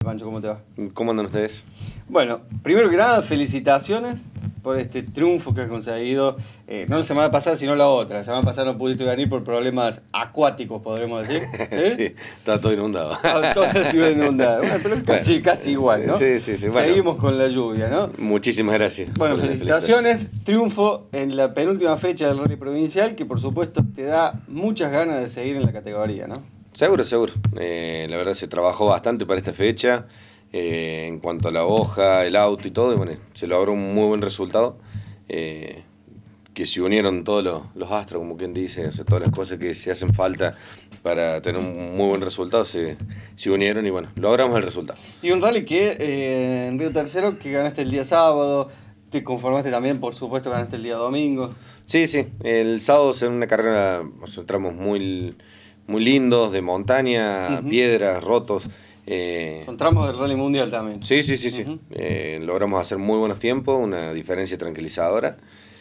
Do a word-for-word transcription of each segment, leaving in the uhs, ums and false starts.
Pancho, ¿cómo te va? ¿Cómo andan ustedes? Bueno, primero que nada, felicitaciones por este triunfo que has conseguido, eh, no la semana pasada, sino la otra. La semana pasada no pudiste venir por problemas acuáticos, podremos decir. Sí, ¿Sí? está todo inundado. Ah, toda la ciudad inundada. Bueno, pero casi, Bueno, casi igual, ¿no? Sí, sí, sí. Bueno, Seguimos con la lluvia, ¿no? muchísimas gracias. Bueno, por la felicitaciones, triunfo en la penúltima fecha del Rally Provincial, que por supuesto te da muchas ganas de seguir en la categoría, ¿no? Seguro, seguro. Eh, la verdad se trabajó bastante para esta fecha, eh, en cuanto a la hoja, el auto y todo, y bueno, se logró un muy buen resultado, eh, que se unieron todos los, los astros, como quien dice, o sea, todas las cosas que se hacen falta para tener un muy buen resultado se, se unieron y bueno, logramos el resultado. Y un rally que eh, en Río Tercero, que ganaste el día sábado, te conformaste también, por supuesto, ganaste el día domingo. Sí, sí, el sábado en una carrera, o sea, tramos muy, muy lindos, de montaña, Uh-huh. piedras, rotos. Eh, Con tramos del Rally Mundial también. sí, sí, sí, sí. Uh-huh. Eh, logramos hacer muy buenos tiempos, una diferencia tranquilizadora.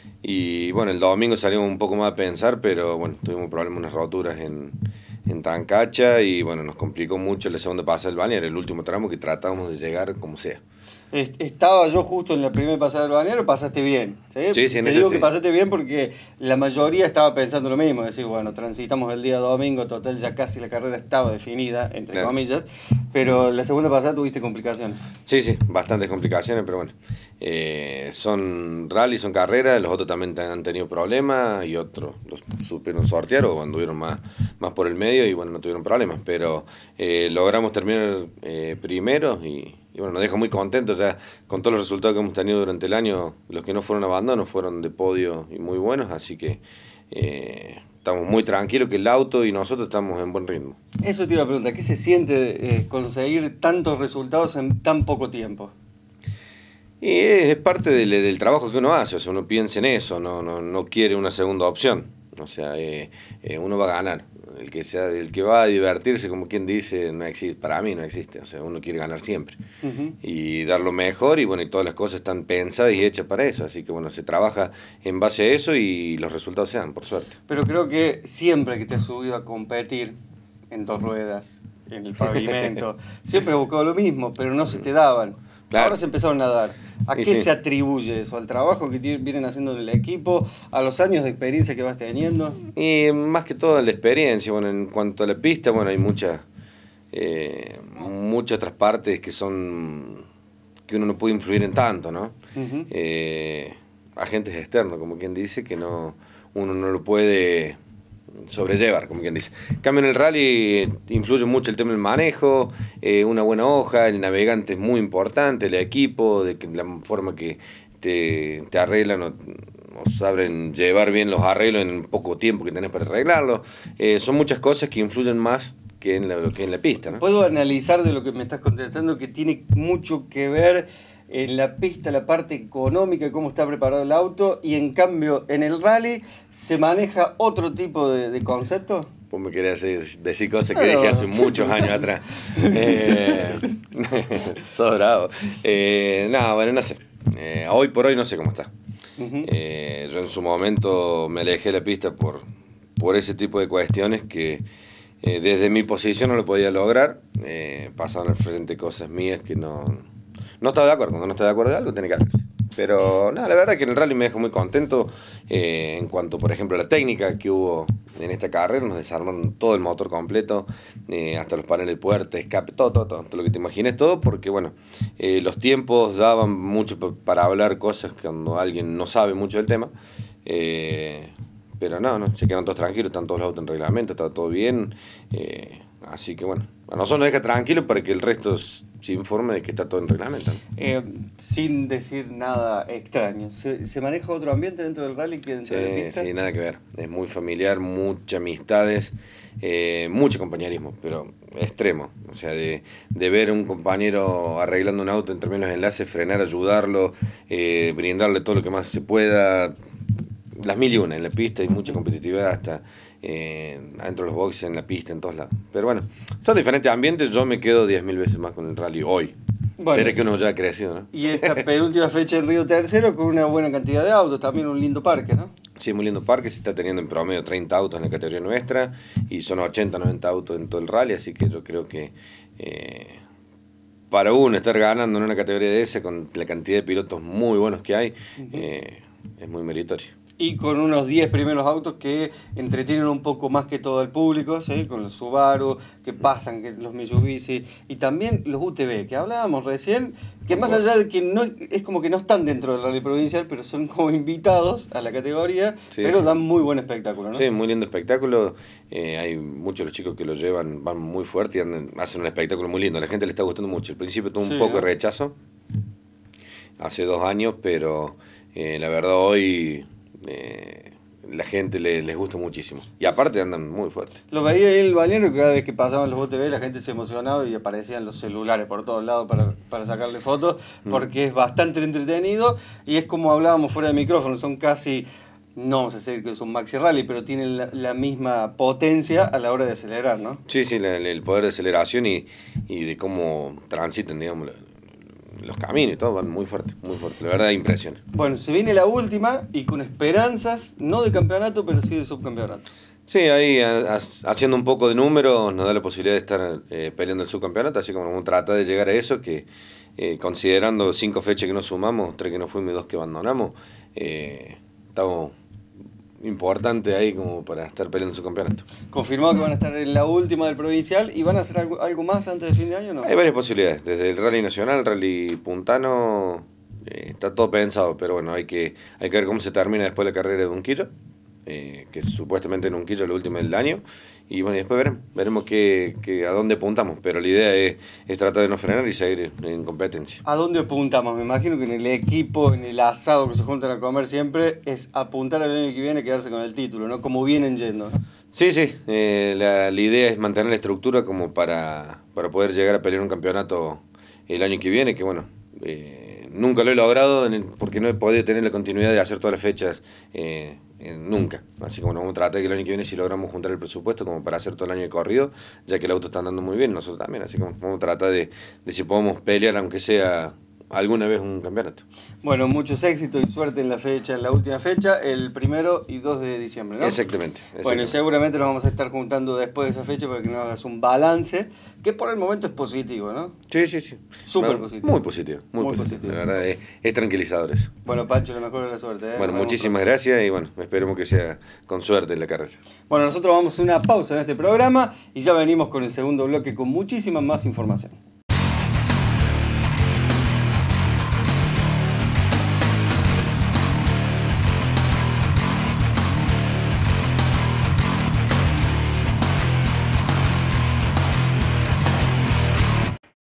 Y bueno, el domingo salimos un poco más a pensar, pero bueno, tuvimos problemas, unas roturas en, en Tancacha y bueno, nos complicó mucho la segunda pasada del balneario, el último tramo que tratábamos de llegar como sea. Estaba yo justo en la primera pasada del balneario, pasaste bien. ¿Sí? Sí, sí, en Te ese digo sí. que pasaste bien porque la mayoría estaba pensando lo mismo, es decir, bueno, transitamos el día domingo, total ya casi la carrera estaba definida, entre Claro. comillas, pero la segunda pasada tuviste complicaciones. Sí, sí, bastantes complicaciones, pero bueno, eh, son rally, son carreras, los otros también han tenido problemas y otros los supieron sortear o anduvieron más, más por el medio y bueno, no tuvieron problemas, pero eh, logramos terminar eh, primeros y, y bueno, nos deja muy contentos ya con todos los resultados que hemos tenido durante el año. Los que no fueron abandonos fueron de podio y muy buenos, así que eh, estamos muy tranquilos que el auto y nosotros estamos en buen ritmo. Eso te iba a preguntar, ¿qué se siente eh, conseguir tantos resultados en tan poco tiempo? Y es, es parte del, del trabajo que uno hace, o sea, uno piensa en eso, no, no, no quiere una segunda opción, o sea, eh, eh, uno va a ganar. El que sea, el que va a divertirse, como quien dice, no existe, para mí no existe, o sea, uno quiere ganar siempre Uh-huh. y dar lo mejor y bueno, y todas las cosas están pensadas y hechas para eso, así que bueno, se trabaja en base a eso y los resultados se dan, por suerte. Pero creo que siempre que te has subido a competir en dos ruedas, en el pavimento, siempre has buscado lo mismo, pero no se te daban. Claro. Ahora se empezaron a dar. ¿A Y qué sí. se atribuye eso? ¿Al trabajo que tienen- vienen haciendo en el equipo? ¿A los años de experiencia que vas teniendo? Y más que todo la experiencia, bueno, en cuanto a la pista, bueno, hay muchas eh, muchas otras partes que son que uno no puede influir en tanto, ¿no? Uh-huh. Eh, agentes externos, como quien dice, que no uno no lo puede sobrellevar, como quien dice. En cambio, en el rally influye mucho el tema del manejo, eh, una buena hoja, el navegante es muy importante, el equipo, de que la forma que te, te arreglan o, o saben llevar bien los arreglos en poco tiempo que tenés para arreglarlo. Eh, son muchas cosas que influyen más que en la, que en la pista, ¿no? Puedo analizar de lo que me estás contestando que tiene mucho que ver en la pista, la parte económica, cómo está preparado el auto, y en cambio en el rally se maneja otro tipo de, de concepto. Vos me querés decir, decir cosas que Pero- dije hace muchos años atrás. Eh, sos bravo. Eh, no, bueno, no sé. Eh, hoy por hoy no sé cómo está. Uh-huh. Eh, yo en su momento me alejé de la pista por, por ese tipo de cuestiones que eh, desde mi posición no lo podía lograr. Eh, pasaban al frente cosas mías que no, no estaba de acuerdo. Cuando no estaba de acuerdo de algo, tiene que hacerse. Pero no, la verdad que en el rally me dejó muy contento eh, en cuanto, por ejemplo, a la técnica que hubo en esta carrera. Nos desarmaron todo el motor completo, eh, hasta los paneles de puerta, escape, todo, todo, todo, todo lo que te imagines, todo, porque bueno, eh, los tiempos daban mucho p- para hablar cosas cuando alguien no sabe mucho del tema. Eh, pero no, no, se quedaron todos tranquilos, están todos los autos en reglamento, está todo bien. Eh, así que bueno, a nosotros nos deja tranquilos para que el resto s- se informe de que está todo en reglamento, ¿no? Eh, sin decir nada extraño, ¿se, se maneja otro ambiente dentro del rally que dentro de la Sí, pista? sí, nada que ver. Es muy familiar, muchas amistades, eh, mucho compañerismo, pero extremo. O sea, de, de ver a un compañero arreglando un auto en términos de enlace, frenar, ayudarlo, eh, brindarle todo lo que más se pueda. Las mil y una en la pista, hay mucha competitividad hasta eh, adentro de los boxes, en la pista, en todos lados. Pero bueno, son diferentes ambientes, yo me quedo diez mil veces más con el rally hoy. Bueno. Será que uno ya ha crecido, ¿no? Y esta penúltima fecha en Río Tercero con una buena cantidad de autos, también un lindo parque, ¿no? Sí, muy lindo parque, se está teniendo en promedio treinta autos en la categoría nuestra y son ochenta, noventa autos en todo el rally, así que yo creo que eh, para uno estar ganando en una categoría de esa, con la cantidad de pilotos muy buenos que hay, uh-huh. eh, es muy meritorio. Y con unos diez primeros autos que entretienen un poco más que todo el público, ¿sí? Con los Subaru, que pasan, que los Mitsubishi, y también los U T V, que hablábamos recién, que más allá de que no es como que no están dentro del rally provincial, pero son como invitados a la categoría, sí, pero sí. dan muy buen espectáculo, ¿no? Sí, muy lindo espectáculo. Eh, hay muchos de los chicos que lo llevan, van muy fuerte y andan, hacen un espectáculo muy lindo. A la gente le está gustando mucho. Al principio tuvo un sí, poco ¿no? de rechazo, hace dos años, pero eh, la verdad hoy... Eh, la gente le, les gusta muchísimo y aparte andan muy fuertes. Lo veía ahí en el balneario que cada vez que pasaban los U T V la gente se emocionaba y aparecían los celulares por todos lados para, para sacarle fotos porque mm. es bastante entretenido y es como hablábamos fuera de micrófono, son casi, no vamos a decir que son maxi rally, pero tienen la, la misma potencia a la hora de acelerar, ¿no? Sí, sí, la, el poder de aceleración y, y de cómo transitan, digamos, la, los caminos y todo van muy fuerte, muy fuerte, la verdad impresiona. Bueno, se viene la última y con esperanzas, no de campeonato, pero sí de subcampeonato. Sí, ahí a, a, haciendo un poco de números nos da la posibilidad de estar eh, peleando el subcampeonato, así como vamos a tratar de llegar a eso, que eh, considerando cinco fechas que nos sumamos, tres que nos fuimos y dos que abandonamos, eh, estamos importante ahí como para estar peleando su campeonato. Confirmado que van a estar en la última del provincial y van a hacer algo, algo más antes de fin de año, ¿no? Hay varias posibilidades, desde el rally nacional, el rally puntano, eh, está todo pensado, pero bueno, hay que, hay que ver cómo se termina después la carrera de Unquillo, eh, que supuestamente en Unquillo es la última del año, y bueno, y después veremos, veremos que, que a dónde apuntamos, pero la idea es, es tratar de no frenar y seguir en competencia. ¿A dónde apuntamos? Me imagino que en el equipo, en el asado que se juntan a comer siempre, es apuntar al año que viene y quedarse con el título, ¿no? Como vienen yendo. Sí, sí, eh, la, la idea es mantener la estructura como para, para poder llegar a pelear un campeonato el año que viene, que bueno, eh, nunca lo he logrado porque no he podido tener la continuidad de hacer todas las fechas eh, eh, nunca. Así como vamos a tratar de que el año que viene si logramos juntar el presupuesto como para hacer todo el año de corrido, ya que el auto está andando muy bien, nosotros también, así como vamos a tratar de, de si podemos pelear aunque sea alguna vez un campeonato. Bueno, muchos éxitos y suerte en la fecha, en la última fecha, el primero y dos de diciembre, ¿no? Exactamente. exactamente. Bueno, y seguramente nos vamos a estar juntando después de esa fecha para que nos hagas un balance, que por el momento es positivo, ¿no? Sí, sí, sí. Súper positivo. Muy positivo, muy, muy positivo. positivo. La verdad es, es tranquilizador eso. Bueno, Pancho, lo mejor de la suerte, ¿eh? Bueno, muchísimas pronto. gracias y bueno, esperemos que sea con suerte en la carrera. Bueno, nosotros vamos a una pausa en este programa y ya venimos con el segundo bloque con muchísima más información.